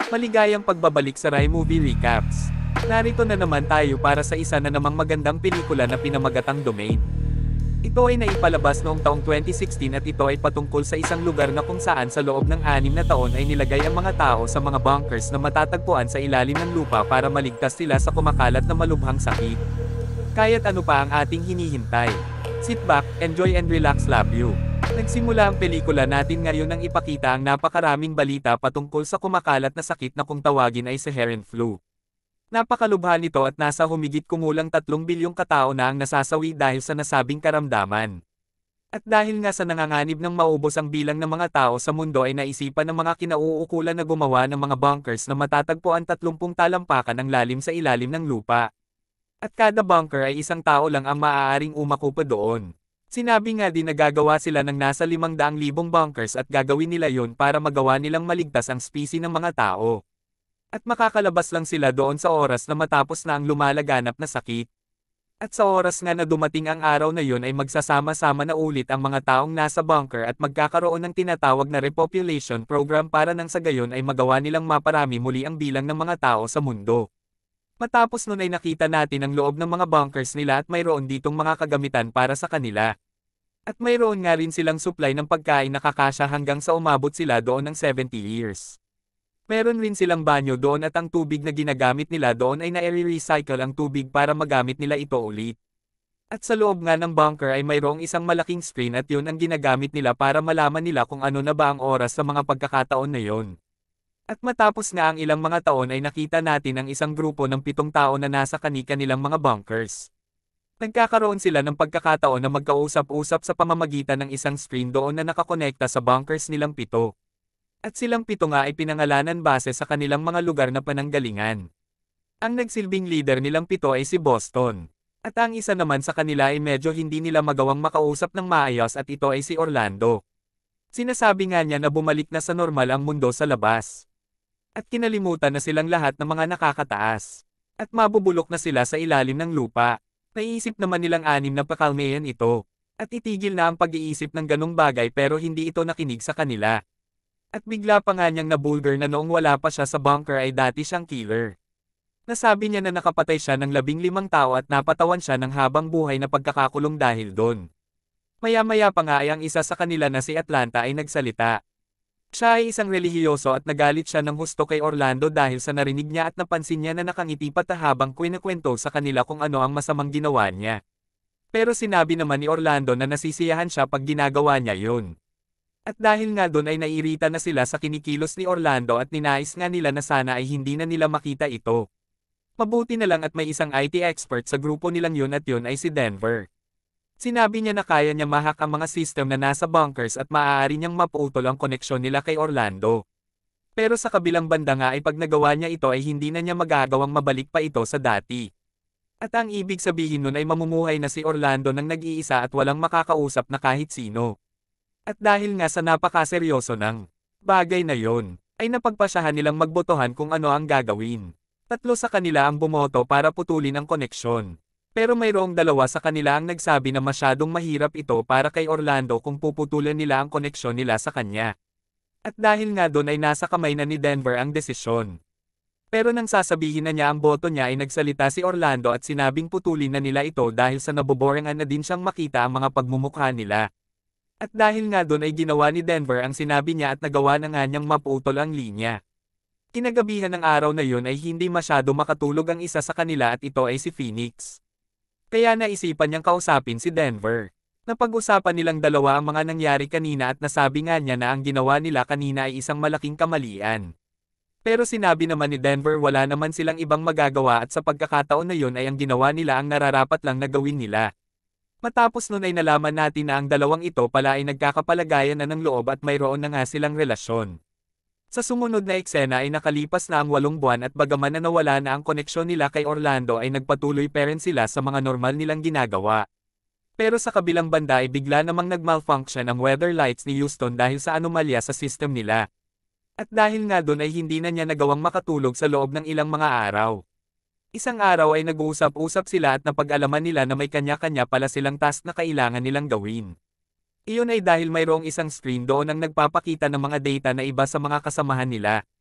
Maligayang pagbabalik sa Rai Movie Recaps. Narito na naman tayo para sa isa na namang magandang pelikula na pinamagatang Domain. Ito ay naipalabas noong taong 2016 at ito ay patungkol sa isang lugar na kung saan sa loob ng 6 na taon ay nilagay ang mga tao sa mga bunkers na matatagpuan sa ilalim ng lupa para maligtas sila sa kumakalat na malubhang sakit. Kaya't ano pa ang ating hinihintay? Sit back, enjoy and relax, love you. Nagsimula ang pelikula natin ngayon nang ipakita ang napakaraming balita patungkol sa kumakalat na sakit na kung tawagin ay Saharan flu. Napakalubha nito at nasa humigit kumulang 3 bilyong katao na ang nasasawi dahil sa nasabing karamdaman. At dahil nga sa nanganganib ng maubos ang bilang ng mga tao sa mundo ay naisipan ng mga kinauukulan na gumawa ng mga bunkers na matatagpuan 30 talampakan ang lalim sa ilalim ng lupa. At kada bunker ay isang tao lang ang maaaring umako pa doon. Sinabi nga din na gagawa sila ng nasa 500,000 bunkers at gagawin nila yon para magawa nilang maligtas ang specie ng mga tao. At makakalabas lang sila doon sa oras na matapos na ang lumalaganap na sakit. At sa oras nga na dumating ang araw na yon ay magsasama-sama na ulit ang mga taong nasa bunker at magkakaroon ng tinatawag na repopulation program para nang sa gayon ay magawa nilang maparami muli ang bilang ng mga tao sa mundo. Matapos nun ay nakita natin ang loob ng mga bunkers nila at mayroon ditong mga kagamitan para sa kanila. At mayroon nga rin silang supply ng pagkain na kakasya hanggang sa umabot sila doon ng 70 years. Meron rin silang banyo doon at ang tubig na ginagamit nila doon ay na-recycle ang tubig para magamit nila ito ulit. At sa loob nga ng bunker ay mayroong isang malaking screen at yun ang ginagamit nila para malaman nila kung ano na ba ang oras sa mga pagkakataon na yon. At matapos nga ang ilang mga taon ay nakita natin ang isang grupo ng 7 tao na nasa kani-kanilang mga bunkers. Nagkakaroon sila ng pagkakataon na magkausap-usap sa pamamagitan ng isang screen doon na nakakonekta sa bunkers nilang 7. At silang 7 nga ay pinangalanan base sa kanilang mga lugar na pananggalingan. Ang nagsilbing leader nilang 7 ay si Boston. At ang isa naman sa kanila ay medyo hindi nila magawang makausap ng maayos at ito ay si Orlando. Sinasabi nga niya na bumalik na sa normal ang mundo sa labas. At kinalimutan na silang lahat ng mga nakakataas. At mabubulok na sila sa ilalim ng lupa. Naiisip naman nilang 6 na pakalmayan ito. At itigil na ang pag-iisip ng ganong bagay pero hindi ito nakinig sa kanila. At bigla pa nga niyang nabulgar na noong wala pa siya sa bunker ay dati siyang killer. Nasabi niya na nakapatay siya ng 15 tao at napatawan siya ng habang buhay na pagkakakulong dahil doon. Maya-maya pa nga ay ang isa sa kanila na si Atlanta ay nagsalita. Siya ay isang relihiyoso at nagalit siya ng husto kay Orlando dahil sa narinig niya at napansin niya na nakangiti pa habang kwento sa kanila kung ano ang masamang ginawa niya. Pero sinabi naman ni Orlando na nasisiyahan siya pag ginagawa niya yun. At dahil nga doon ay naiirita na sila sa kinikilos ni Orlando at ninais nga nila na sana ay hindi na nila makita ito. Mabuti na lang at may isang IT expert sa grupo nilang yun at yun ay si Denver. Sinabi niya na kaya niya ma-hack ang mga system na nasa bunkers at maaari niyang maputol ang koneksyon nila kay Orlando. Pero sa kabilang banda nga ay pag nagawa niya ito ay hindi na niya magagawang mabalik pa ito sa dati. At ang ibig sabihin nun ay mamumuhay na si Orlando ng nag-iisa at walang makakausap na kahit sino. At dahil nga sa napakaseryoso ng bagay na yon, ay napagpasyahan nilang magbotohan kung ano ang gagawin. 3 sa kanila ang bumoto para putulin ang koneksyon. Pero mayroong 2 sa kanila ang nagsabi na masyadong mahirap ito para kay Orlando kung puputulan nila ang koneksyon nila sa kanya. At dahil nga doon ay nasa kamay na ni Denver ang desisyon. Pero nang sasabihin na niya ang boto niya ay nagsalita si Orlando at sinabing putulin na nila ito dahil sa naboboringan na din siyang makita ang mga pagmumukha nila. At dahil nga doon ay ginawa ni Denver ang sinabi niya at nagawa na nga niyang maputol ang linya. Kinagabihan ng araw na yun ay hindi masyado makatulog ang isa sa kanila at ito ay si Phoenix. Kaya naisipan niyang kausapin si Denver. Napag-usapan nilang dalawa ang mga nangyari kanina at nasabi nga niya na ang ginawa nila kanina ay isang malaking kamalian. Pero sinabi naman ni Denver wala naman silang ibang magagawa at sa pagkakataon na yun ay ang ginawa nila ang nararapat lang na gawin nila. Matapos nun ay nalaman natin na ang dalawang ito pala ay nagkakapalagayan na ng loob at mayroon na nga silang relasyon. Sa sumunod na eksena ay nakalipas na ang 8 buwan at bagaman na nawala na ang koneksyon nila kay Orlando ay nagpatuloy pa rin sila sa mga normal nilang ginagawa. Pero sa kabilang banda ay bigla namang nagmalfunction ang weather lights ni Houston dahil sa anomalya sa system nila. At dahil nga doon ay hindi na niya nagawang makatulog sa loob ng ilang mga araw. Isang araw ay nag-uusap-usap sila at napag-alaman nila na may kanya-kanya pala silang task na kailangan nilang gawin. Iyon ay dahil mayroong isang screen doon ang nagpapakita ng mga data na iba sa mga kasamahan nila.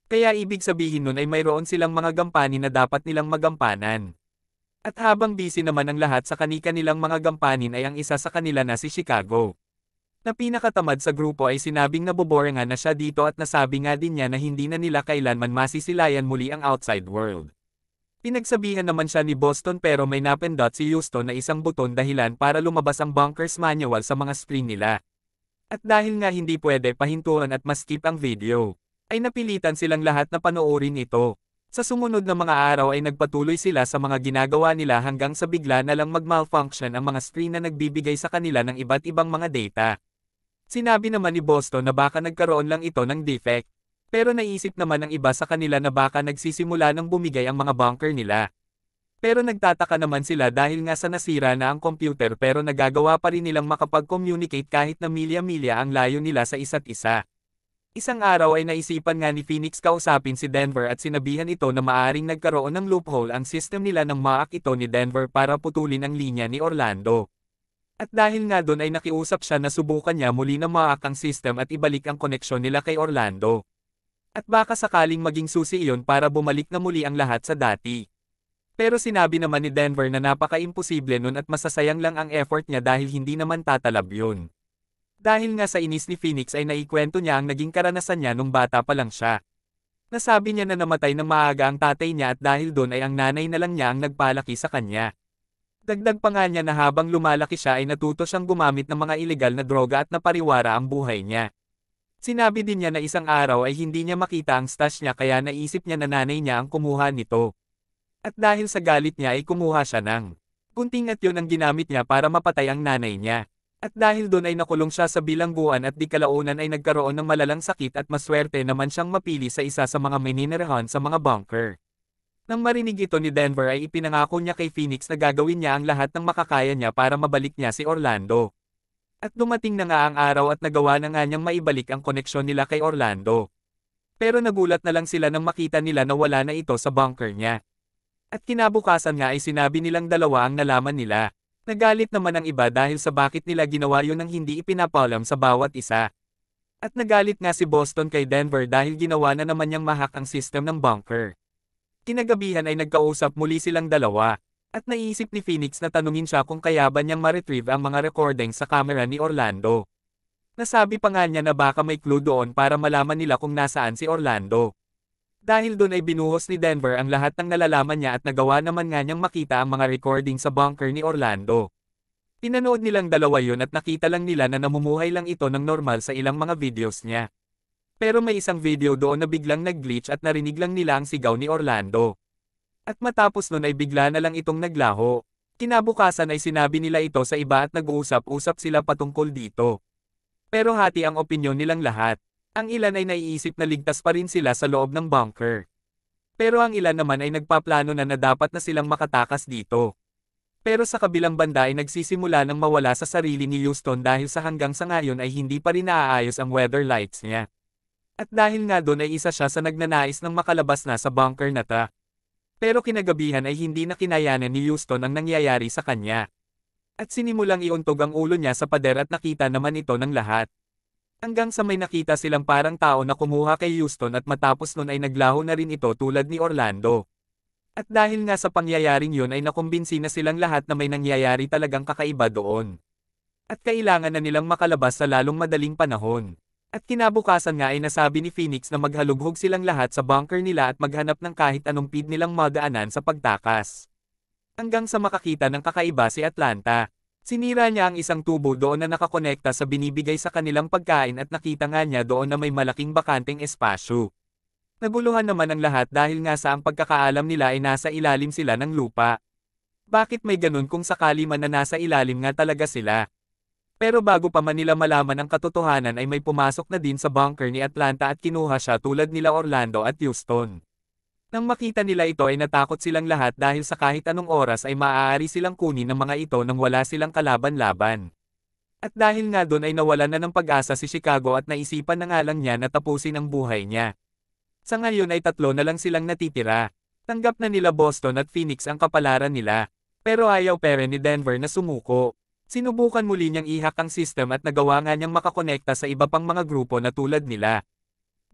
Kaya ibig sabihin nun ay mayroon silang mga gampanin na dapat nilang magampanan. At habang busy naman ang lahat sa kani-kanilang mga gampanin ay ang isa sa kanila na si Chicago, na pinakatamad sa grupo ay sinabing naboboringan na siya dito at nasabi nga din niya na hindi na nila kailanman masisilayan muli ang outside world. Pinagsabihan naman siya ni Boston pero may napindot si Houston na isang buton dahilan para lumabas ang bunkers manual sa mga screen nila. At dahil nga hindi pwede pahintuan at maskip ang video, ay napilitan silang lahat na panoorin ito. Sa sumunod na mga araw ay nagpatuloy sila sa mga ginagawa nila hanggang sa bigla na lang mag-malfunction ang mga screen na nagbibigay sa kanila ng iba't ibang mga data. Sinabi naman ni Boston na baka nagkaroon lang ito ng defect. Pero naisip naman ng iba sa kanila na baka nagsisimula ng bumigay ang mga bunker nila. Pero nagtataka naman sila dahil nga sa nasira na ang computer pero nagagawa pa rin nilang makapag-communicate kahit na milya-milya ang layo nila sa isa't isa. Isang araw ay naisipan nga ni Phoenix kausapin si Denver at sinabihan ito na maaring nagkaroon ng loophole ang system nila nang maak ito ni Denver para putulin ang linya ni Orlando. At dahil nga doon ay nakiusap siya na subukan niya muli na maak ang system at ibalik ang koneksyon nila kay Orlando. At baka sakaling maging susi iyon para bumalik na muli ang lahat sa dati. Pero sinabi naman ni Denver na napaka-imposible nun at masasayang lang ang effort niya dahil hindi naman tatalab yun. Dahil nga sa inis ni Phoenix ay naikwento niya ang naging karanasan niya nung bata pa lang siya. Nasabi niya na namatay ng maaga ang tatay niya at dahil doon ay ang nanay na lang niya ang nagpalaki sa kanya. Dagdag pa nga niya na habang lumalaki siya ay natuto siyang gumamit ng mga ilegal na droga at napariwara ang buhay niya. Sinabi din niya na isang araw ay hindi niya makita ang stash niya kaya naisip niya na nanay niya ang kumuha nito. At dahil sa galit niya ay kumuha siya ng gunting at yun ang ginamit niya para mapatay ang nanay niya. At dahil doon ay nakulong siya sa bilangguan at di kalaunan ay nagkaroon ng malalang sakit at maswerte naman siyang mapili sa isa sa mga mininirahan sa mga bunker. Nang marinig ito ni Denver ay ipinangako niya kay Phoenix na gagawin niya ang lahat ng makakaya niya para mabalik niya si Orlando. At dumating na nga ang araw at nagawa na nga niyang maibalik ang koneksyon nila kay Orlando. Pero nagulat na lang sila nang makita nila na wala na ito sa bunker niya. At kinabukasan nga ay sinabi nilang dalawa ang nalaman nila. Nagalit naman ang iba dahil sa bakit nila ginawa yun ng hindi ipinapalam sa bawat isa. At nagalit nga si Boston kay Denver dahil ginawa na naman niyang mahak ang system ng bunker. Kinagabihan ay nagkausap muli silang dalawa. At naisip ni Phoenix na tanungin siya kung kaya ba niyang ma-retrieve ang mga recording sa camera ni Orlando. Nasabi pa nga niya na baka may clue doon para malaman nila kung nasaan si Orlando. Dahil doon ay binuhos ni Denver ang lahat ng nalalaman niya at nagawa naman nga niyang makita ang mga recording sa bunker ni Orlando. Pinanood nilang dalawa yun at nakita lang nila na namumuhay lang ito ng normal sa ilang mga videos niya. Pero may isang video doon na biglang nag-glitch at narinig lang nila ang sigaw ni Orlando. At matapos nun ay bigla na lang itong naglaho. Kinabukasan ay sinabi nila ito sa iba at nag-uusap-usap sila patungkol dito. Pero hati ang opinyon nilang lahat. Ang ilan ay naiisip na ligtas pa rin sila sa loob ng bunker. Pero ang ilan naman ay nagpaplano na dapat na silang makatakas dito. Pero sa kabilang banda ay nagsisimula ng mawala sa sarili ni Houston dahil sa hanggang sa ngayon ay hindi pa rin naaayos ang weather lights niya. At dahil nga doon ay isa siya sa nagnanais ng makalabas na sa bunker na ta. Pero kinagabihan ay hindi na kinayanan ni Houston ang nangyayari sa kanya. At sinimulang iuntog ang ulo niya sa pader at nakita naman ito ng lahat. Hanggang sa may nakita silang parang tao na kumuha kay Houston at matapos nun ay naglaho na rin ito tulad ni Orlando. At dahil nga sa pangyayaring yun ay nakumbinsi na silang lahat na may nangyayari talagang kakaiba doon. At kailangan na nilang makalabas sa lalong madaling panahon. At kinabukasan nga ay nasabi ni Phoenix na maghalughog silang lahat sa bunker nila at maghanap ng kahit anong pid nilang madaanan sa pagtakas. Hanggang sa makakita ng kakaiba si Atlanta. Sinira niya ang isang tubo doon na nakakonekta sa binibigay sa kanilang pagkain at nakita nga niya doon na may malaking bakanteng espasyo. Naguluhan naman ang lahat dahil nga sa ang pagkakaalam nila ay nasa ilalim sila ng lupa. Bakit may ganun kung sakali man na nasa ilalim nga talaga sila? Pero bago pa man nila malaman ang katotohanan ay may pumasok na din sa bunker ni Atlanta at kinuha siya tulad nila Orlando at Houston. Nang makita nila ito ay natakot silang lahat dahil sa kahit anong oras ay maaari silang kunin ng mga ito nang wala silang kalaban-laban. At dahil nga doon ay nawalan na ng pag-asa si Chicago at naisipan na nga lang niya na tapusin ang buhay niya. Sa ngayon ay 3 na lang silang natitira. Tanggap na nila Boston at Phoenix ang kapalaran nila. Pero ayaw pa rin ni Denver na sumuko. Sinubukan muli niyang ihak ang system at nagawa nga niyang makakonekta sa iba pang mga grupo na tulad nila.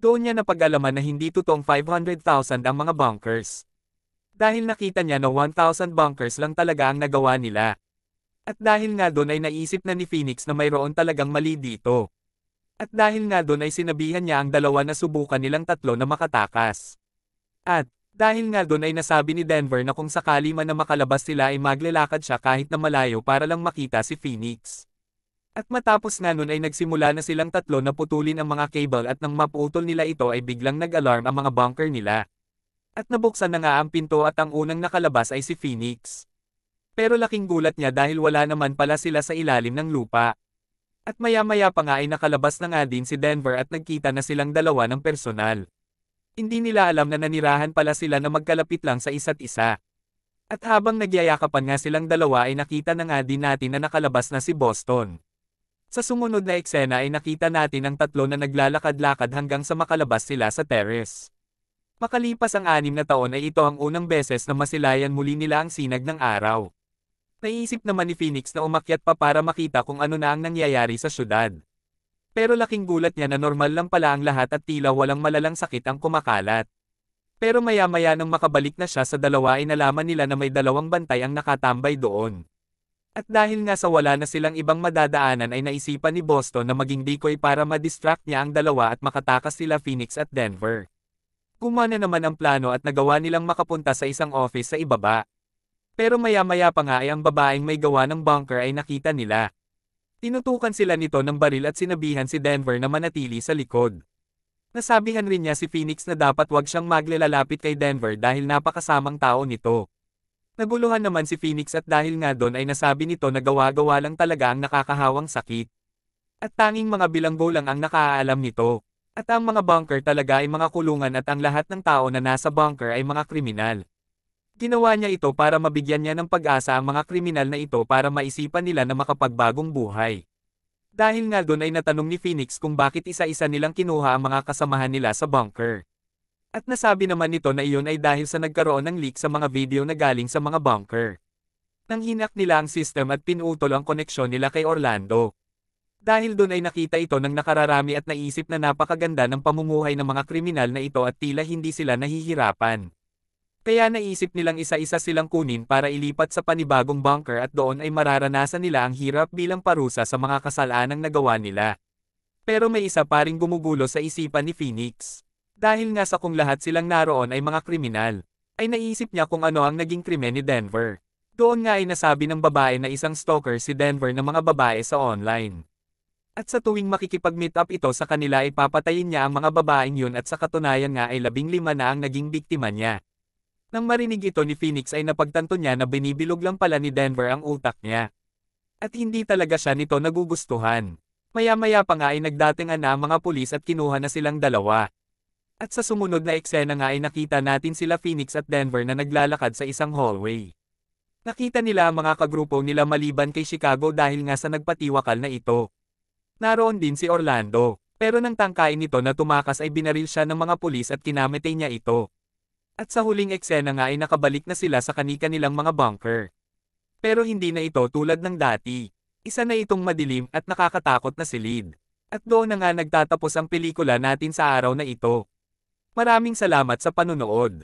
Doon niya napag-alaman na hindi totoong 500,000 ang mga bunkers. Dahil nakita niya na 1,000 bunkers lang talaga ang nagawa nila. At dahil nga doon ay naisip na ni Phoenix na mayroon talagang mali dito. At dahil nga doon ay sinabihan niya ang dalawa na subukan nilang tatlo na makatakas. At, dahil nga doon ay nasabi ni Denver na kung sakali man na makalabas sila ay maglalakad siya kahit na malayo para lang makita si Phoenix. At matapos nga noon ay nagsimula na silang tatlo na putulin ang mga cable at nang maputol nila ito ay biglang nag-alarm ang mga bunker nila. At nabuksan na nga ang pinto at ang unang nakalabas ay si Phoenix. Pero laking gulat niya dahil wala naman pala sila sa ilalim ng lupa. At maya-maya pa nga ay nakalabas na nga din si Denver at nagkita na silang dalawa ng personal. Hindi nila alam na nanirahan pala sila na magkalapit lang sa isa't isa. At habang nagyayakapan nga silang dalawa ay nakita na nga din natin na nakalabas na si Boston. Sa sumunod na eksena ay nakita natin ang tatlo na naglalakad-lakad hanggang sa makalabas sila sa terrace. Makalipas ang 6 na taon ay ito ang unang beses na masilayan muli nila ang sinag ng araw. Naisip naman ni Phoenix na umakyat pa para makita kung ano na ang nangyayari sa syudad. Pero laking gulat niya na normal lang pala ang lahat at tila walang malalang sakit ang kumakalat. Pero maya-maya nang makabalik na siya sa dalawa ay nalaman nila na may dalawang bantay ang nakatambay doon. At dahil nga sa wala na silang ibang madadaanan ay naisipan ni Boston na maging decoy para ma-distract niya ang dalawa at makatakas sila Phoenix at Denver. Gumana naman ang plano at nagawa nilang makapunta sa isang office sa ibaba. Pero maya-maya pa nga ay ang babaeng may gawa ng bunker ay nakita nila. Tinutukan sila nito ng baril at sinabihan si Denver na manatili sa likod. Nasabihan rin niya si Phoenix na dapat wag siyang maglalapit kay Denver dahil napakasamang tao nito. Naguluhan naman si Phoenix at dahil nga doon ay nasabi nito na gawa-gawa lang talaga ang nakakahawang sakit. At tanging mga bilanggo lang ang nakaalam nito. At ang mga bunker talaga ay mga kulungan at ang lahat ng tao na nasa bunker ay mga kriminal. Ginawa niya ito para mabigyan niya ng pag-asa ang mga kriminal na ito para maisipan nila na makapagbagong buhay. Dahil nga doon ay natanong ni Phoenix kung bakit isa-isa nilang kinuha ang mga kasamahan nila sa bunker. At nasabi naman nito na iyon ay dahil sa nagkaroon ng leak sa mga video na galing sa mga bunker. Nang hinak nila ang system at pinutol ang koneksyon nila kay Orlando. Dahil doon ay nakita ito ng nakararami at naisip na napakaganda ng pamumuhay ng mga kriminal na ito at tila hindi sila nahihirapan. Kaya naisip nilang isa-isa silang kunin para ilipat sa panibagong bunker at doon ay mararanasan nila ang hirap bilang parusa sa mga kasalanang nagawa nila. Pero may isa pa ring gumugulo sa isipan ni Phoenix. Dahil nga sa kung lahat silang naroon ay mga kriminal, ay naisip niya kung ano ang naging krimen ni Denver. Doon nga ay nasabi ng babae na isang stalker si Denver ng mga babae sa online. At sa tuwing makikipag-meet up ito sa kanila ay papatayin niya ang mga babaeng yun at sa katunayan nga ay 15 na ang naging biktima niya. Nang marinig ito ni Phoenix ay napagtanto niya na binibilog lang pala ni Denver ang utak niya. At hindi talaga siya nito nagugustuhan. Maya-maya pa nga ay nagdatingan na ang mga pulis at kinuha na silang dalawa. At sa sumunod na eksena nga ay nakita natin sila Phoenix at Denver na naglalakad sa isang hallway. Nakita nila ang mga kagrupo nila maliban kay Chicago dahil nga sa nagpatiwakal na ito. Naroon din si Orlando, pero nang tangkain nito na tumakas ay binaril siya ng mga pulis at kinamatay niya ito. At sa huling eksena nga ay nakabalik na sila sa kani-kanilang mga bunker. Pero hindi na ito tulad ng dati. Isa na itong madilim at nakakatakot na silid. At doon na nga nagtatapos ang pelikula natin sa araw na ito. Maraming salamat sa panunood.